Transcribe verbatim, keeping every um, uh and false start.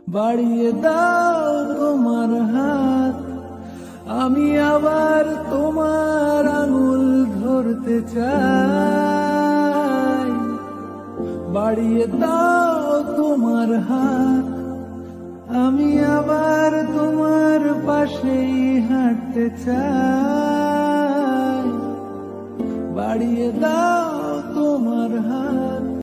বাড়িয়ে দাও তোমার হাত, আমি আবার তোমার আঙুল ধরতে চাই। বাড়িয়ে দাও তোমার হাত, আমি আবার তোমার পাশেই হাঁটতে চাই। বাড়িয়ে দাও তোমার হাত।